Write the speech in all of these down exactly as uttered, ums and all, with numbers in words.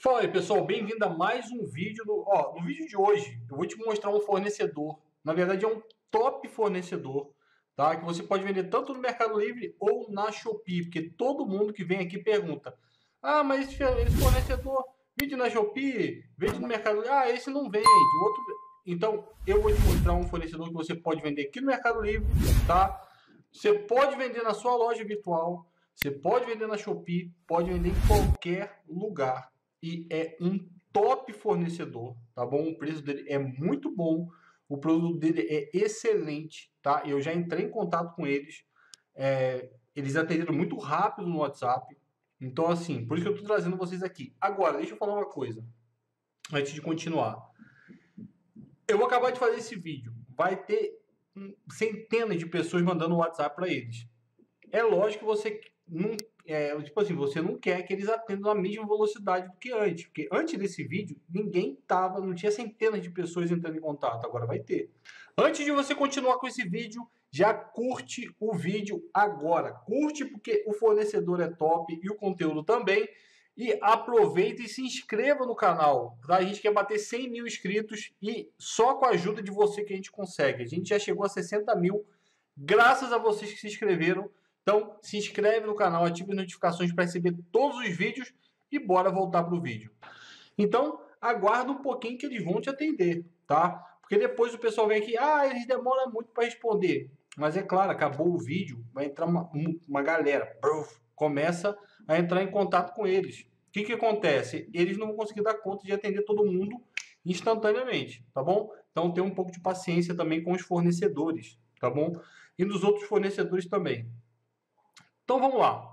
Fala aí, pessoal, bem-vindo a mais um vídeo. Do, ó, no vídeo de hoje, eu vou te mostrar um fornecedor. Na verdade, é um top fornecedor, tá? Que você pode vender tanto no Mercado Livre ou na Shopee, porque todo mundo que vem aqui pergunta: ah, mas esse, esse fornecedor vende na Shopee, vende no Mercado Livre? Ah, esse não vende, o outro. Então, eu vou te mostrar um fornecedor que você pode vender aqui no Mercado Livre, tá? Você pode vender na sua loja virtual, você pode vender na Shopee, pode vender em qualquer lugar. E é um top fornecedor, tá bom? O preço dele é muito bom, o produto dele é excelente, tá? Eu já entrei em contato com eles, é, eles atenderam muito rápido no WhatsApp, então assim, por isso que eu tô trazendo vocês aqui. Agora, deixa eu falar uma coisa, antes de continuar. Eu vou acabar de fazer esse vídeo, vai ter centenas de pessoas mandando WhatsApp para eles. É lógico que você não, é, tipo assim, você não quer que eles atendam a mesma velocidade do que antes, porque antes desse vídeo ninguém tava, não tinha centenas de pessoas entrando em contato, agora vai ter. Antes de você continuar com esse vídeo, já curte o vídeo agora, curte porque o fornecedor é top e o conteúdo também, e aproveita e se inscreva no canal, tá? A gente quer bater cem mil inscritos e só com a ajuda de você que a gente consegue. A gente já chegou a sessenta mil, graças a vocês que se inscreveram. Então, se inscreve no canal, ative as notificações para receber todos os vídeos e bora voltar para o vídeo. Então, aguarda um pouquinho que eles vão te atender, tá? Porque depois o pessoal vem aqui, ah, eles demoram muito para responder. Mas é claro, acabou o vídeo, vai entrar uma, uma galera, começa a entrar em contato com eles. O que que acontece? Eles não vão conseguir dar conta de atender todo mundo instantaneamente, tá bom? Então, tem um pouco de paciência também com os fornecedores, tá bom? E nos outros fornecedores também. Então vamos lá.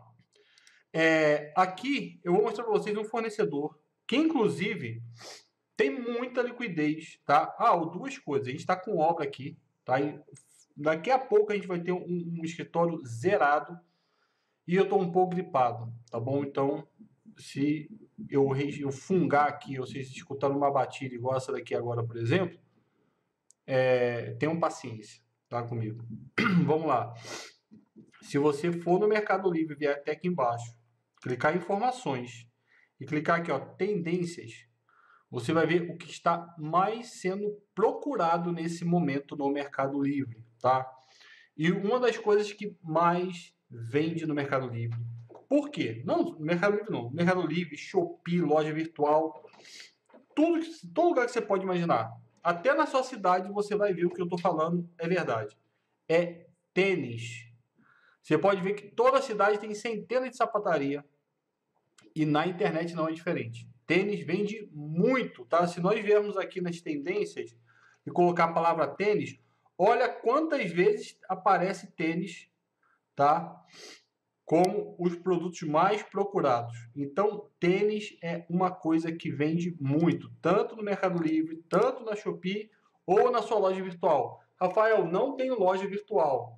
É, aqui eu vou mostrar para vocês um fornecedor que inclusive tem muita liquidez, tá? Ah, duas coisas. A gente está com obra aqui, tá? E daqui a pouco a gente vai ter um, um escritório zerado e eu estou um pouco gripado, tá bom? Então, se eu, eu fungar aqui, ou vocês escutaram uma batida igual essa daqui agora, por exemplo, é, tenham paciência, tá? Comigo. Vamos lá. Se você for no Mercado Livre, vier até aqui embaixo, clicar em informações e clicar aqui, ó, tendências, você vai ver o que está mais sendo procurado nesse momento no Mercado Livre, tá? E uma das coisas que mais vende no Mercado Livre. Por quê? Não, no Mercado Livre não. Mercado Livre, Shopee, loja virtual, tudo, todo lugar que você pode imaginar. Até na sua cidade você vai ver o que eu estou falando é verdade. É tênis. Você pode ver que toda a cidade tem centenas de sapataria e na internet não é diferente. Tênis vende muito, tá? Se nós viermos aqui nas tendências e colocar a palavra tênis, olha quantas vezes aparece tênis, tá? Como os produtos mais procurados. Então, tênis é uma coisa que vende muito, tanto no Mercado Livre, tanto na Shopee ou na sua loja virtual. Rafael, não tenho loja virtual.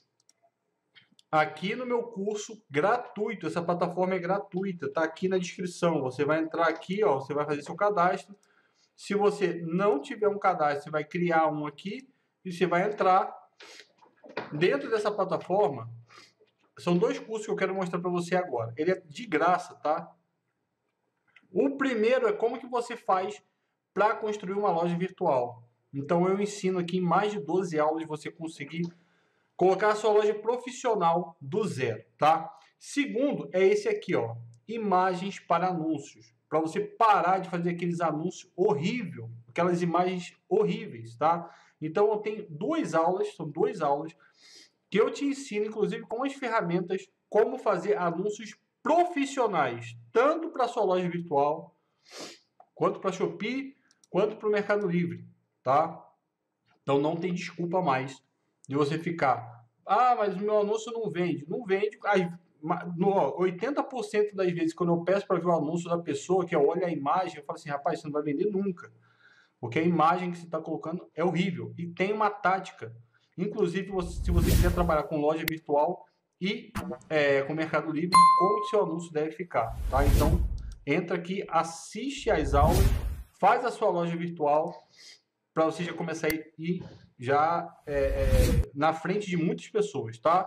Aqui no meu curso gratuito, essa plataforma é gratuita, tá aqui na descrição. Você vai entrar aqui, ó, você vai fazer seu cadastro. Se você não tiver um cadastro, você vai criar um aqui e você vai entrar dentro dessa plataforma. São dois cursos que eu quero mostrar para você agora. Ele é de graça, tá? O primeiro é como que você faz para construir uma loja virtual. Então eu ensino aqui em mais de doze aulas você conseguir colocar a sua loja profissional do zero, tá? Segundo é esse aqui, ó, imagens para anúncios, para você parar de fazer aqueles anúncios horríveis, aquelas imagens horríveis, tá? Então eu tenho duas aulas, são duas aulas que eu te ensino, inclusive com as ferramentas, como fazer anúncios profissionais, tanto para a sua loja virtual, quanto para a Shopee, quanto para o Mercado Livre, tá? Então não tem desculpa mais de você ficar, ah, mas o meu anúncio não vende. Não vende. oitenta por cento das vezes, quando eu peço para ver o anúncio da pessoa, que eu olho a imagem, eu falo assim, rapaz, você não vai vender nunca. Porque a imagem que você está colocando é horrível. E tem uma tática. Inclusive, se você quiser trabalhar com loja virtual e é, com Mercado Livre, como o seu anúncio deve ficar. Tá? Então, entra aqui, assiste às aulas, faz a sua loja virtual, para você já começar a ir já é, é, na frente de muitas pessoas, tá?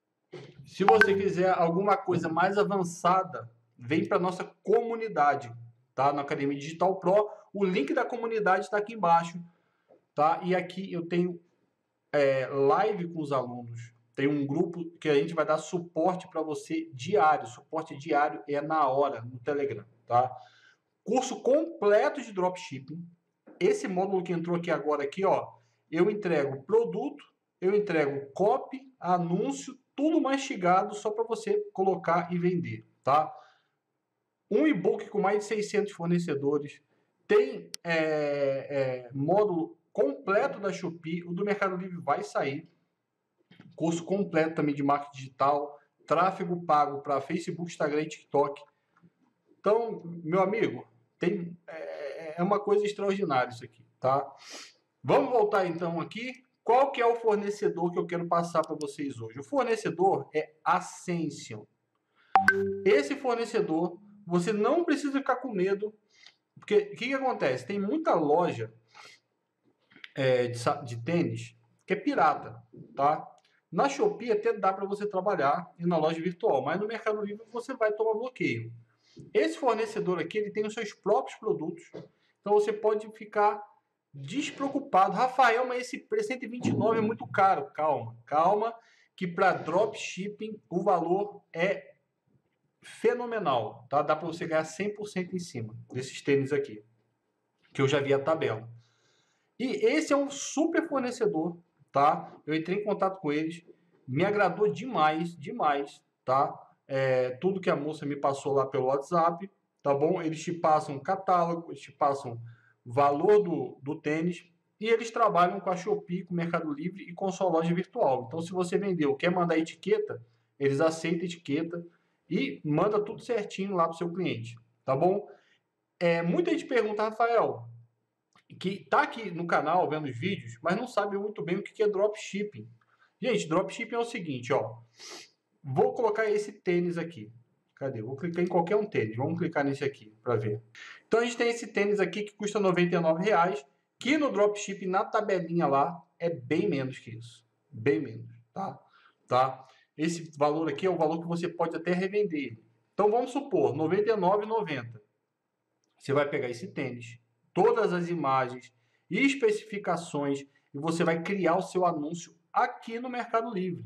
Se você quiser alguma coisa mais avançada, vem para nossa comunidade. tá? Na Academia Digital Pro. O link da comunidade está aqui embaixo, tá? E aqui eu tenho é, live com os alunos. Tem um grupo que a gente vai dar suporte para você diário. Suporte diário é na hora, no Telegram, tá? Curso completo de dropshipping. Esse módulo que entrou aqui agora, aqui, ó, eu entrego produto, eu entrego copy, anúncio, tudo mastigado só para você colocar e vender, tá? Um e-book com mais de seiscentos fornecedores. Tem é, é, módulo completo da Shopee. O do Mercado Livre vai sair. Curso completo também de marketing digital, tráfego pago para Facebook, Instagram e TikTok. Então, meu amigo, tem, é, é uma coisa extraordinária isso aqui, tá? Vamos voltar então aqui. Qual que é o fornecedor que eu quero passar para vocês hoje? O fornecedor é Ascension. Esse fornecedor, você não precisa ficar com medo, porque o que, que acontece? Tem muita loja é, de, de tênis que é pirata, tá? Na Shopee até dá para você trabalhar e na loja virtual, mas no Mercado Livre você vai tomar bloqueio. Esse fornecedor aqui, ele tem os seus próprios produtos, então você pode ficar despreocupado. Rafael, mas esse preço cento e vinte e nove é muito caro. Calma, calma, que para dropshipping o valor é fenomenal, tá? Dá para você ganhar cem por cento em cima desses tênis aqui, que eu já vi a tabela. E esse é um super fornecedor, tá? Eu entrei em contato com eles, me agradou demais, demais, tá? É, tudo que a moça me passou lá pelo WhatsApp, tá bom? Eles te passam catálogo, eles te passam valor do, do tênis e eles trabalham com a Shopee, com o Mercado Livre e com sua loja virtual. Então, se você vendeu, quer mandar etiqueta, eles aceitam etiqueta e manda tudo certinho lá para o seu cliente, tá bom? É, muita gente pergunta, Rafael, que tá aqui no canal vendo os vídeos, mas não sabe muito bem o que é dropshipping. Gente, dropshipping é o seguinte, ó. Vou colocar esse tênis aqui. Cadê? Vou clicar em qualquer um tênis. Vamos clicar nesse aqui para ver. Então a gente tem esse tênis aqui que custa noventa e nove reais, que no dropshipping, na tabelinha lá, é bem menos que isso. Bem menos, tá? Tá? Esse valor aqui é o valor que você pode até revender. Então vamos supor, noventa e nove reais e noventa centavos. Você vai pegar esse tênis, todas as imagens e especificações e você vai criar o seu anúncio aqui no Mercado Livre.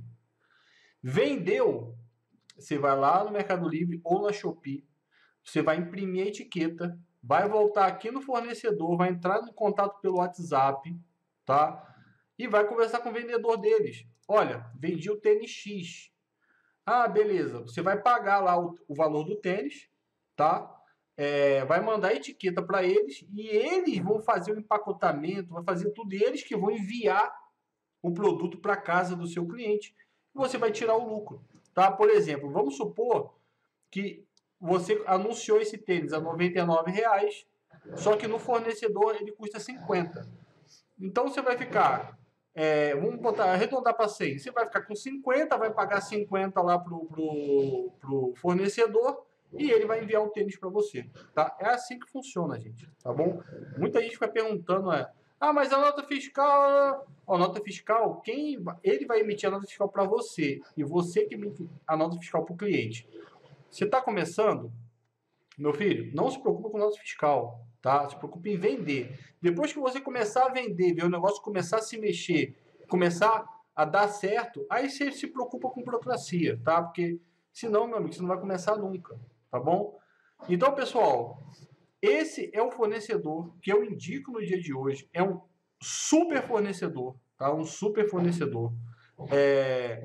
Vendeu, você vai lá no Mercado Livre ou na Shopee, você vai imprimir a etiqueta, vai voltar aqui no fornecedor, vai entrar em contato pelo WhatsApp, tá? E vai conversar com o vendedor deles. Olha, vendi o tênis X. Ah, beleza. Você vai pagar lá o, o valor do tênis, tá? É, vai mandar a etiqueta para eles e eles vão fazer o empacotamento, vai fazer tudo, e eles que vão enviar o produto para casa do seu cliente. E você vai tirar o lucro, tá? Por exemplo, vamos supor que você anunciou esse tênis a noventa e nove reais, só que no fornecedor ele custa cinquenta. Então você vai ficar, é, vamos botar, arredondar para cem, você vai ficar com cinquenta, vai pagar cinquenta lá pro, pro, pro fornecedor e ele vai enviar o tênis para você, tá? É assim que funciona, gente, tá bom? Muita gente fica perguntando, é, ah, mas a nota fiscal, a nota fiscal, quem ele vai emitir a nota fiscal para você e você que emite a nota fiscal para o cliente. Você está começando, meu filho, não se preocupe com nota fiscal, tá? Se preocupe em vender. Depois que você começar a vender, ver o negócio começar a se mexer, começar a dar certo, aí você se preocupa com burocracia, tá? Porque senão, meu amigo, você não vai começar nunca, tá bom? Então, pessoal, esse é o fornecedor que eu indico no dia de hoje. É um super fornecedor, tá? Um super fornecedor. É...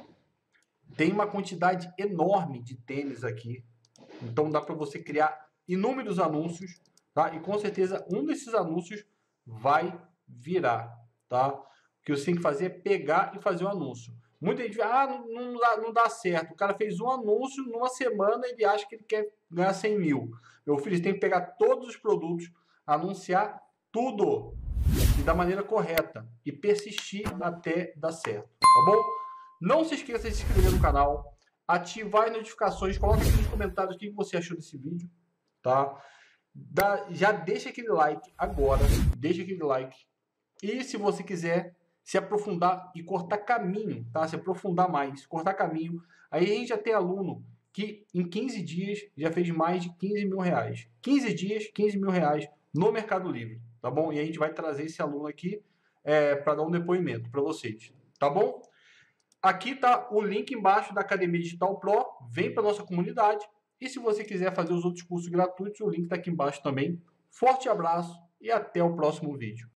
Tem uma quantidade enorme de tênis aqui. Então dá para você criar inúmeros anúncios, tá? E com certeza um desses anúncios vai virar, tá? O que você tem que fazer é pegar e fazer o anúncio. Muita gente fala, ah, não, não, dá, não dá certo. O cara fez um anúncio, numa semana ele acha que ele quer ganhar cem mil. Meu filho, você tem que pegar todos os produtos, anunciar tudo e da maneira correta e persistir até dar certo, tá bom? Não se esqueça de se inscrever no canal, ativar as notificações, coloca aqui nos comentários o que você achou desse vídeo, tá? Dá, já deixa aquele like agora, deixa aquele like. E se você quiser se aprofundar e cortar caminho, tá? Se aprofundar mais, cortar caminho, aí a gente já tem aluno que em quinze dias já fez mais de quinze mil reais. quinze dias, quinze mil reais no Mercado Livre, tá bom? E a gente vai trazer esse aluno aqui é, para dar um depoimento para vocês, tá bom? Aqui tá o link embaixo da Academia Digital Pro, vem para nossa comunidade. E se você quiser fazer os outros cursos gratuitos, o link está aqui embaixo também. Forte abraço e até o próximo vídeo.